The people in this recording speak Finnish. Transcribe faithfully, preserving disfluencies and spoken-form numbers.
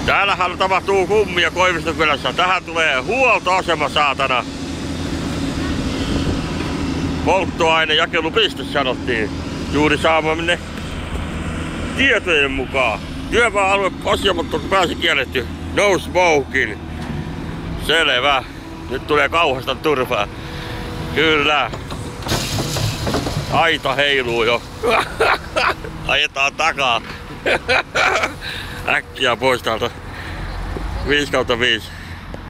Täällähän tapahtuu kummia Koivistokylässä. Tähän tulee huoltoasema, saatana. Polttoainejakelupiste sanottiin. Juuri saamamme tietojen mukaan. Työmaa-alue asioimatta pääsi kielletty. No smoking. Selvä. Nyt tulee kauhasta turvaa. Kyllä. Aita heiluu jo. Ajetaan takaa. Äkkiä pois täältä. viisi kautta viisi.